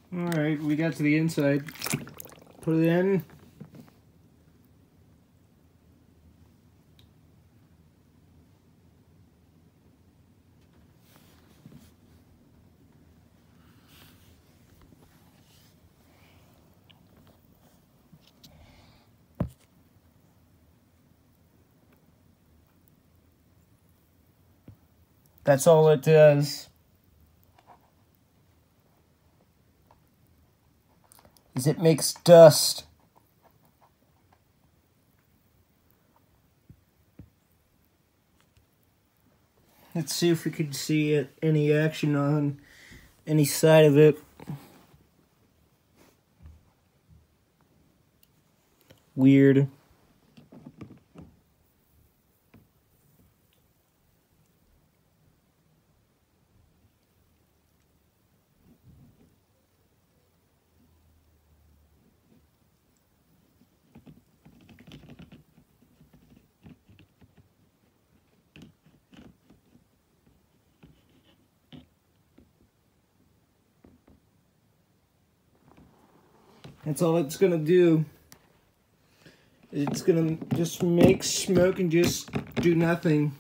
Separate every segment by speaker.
Speaker 1: Alright, we got to the inside. Put it in. That's all it does. Is it makes dust. Let's see if we can see it, any action on any side of it. Weird. That's all it's gonna do. It's gonna just make smoke and just do nothing.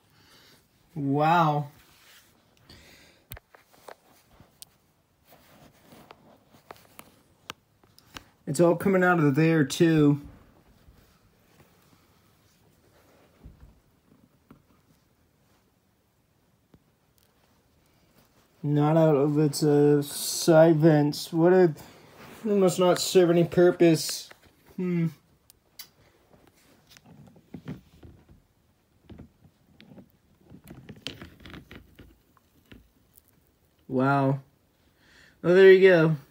Speaker 1: Wow. It's all coming out of there too. Not out of its side vents. What a... It must not serve any purpose. Wow. Well, there you go.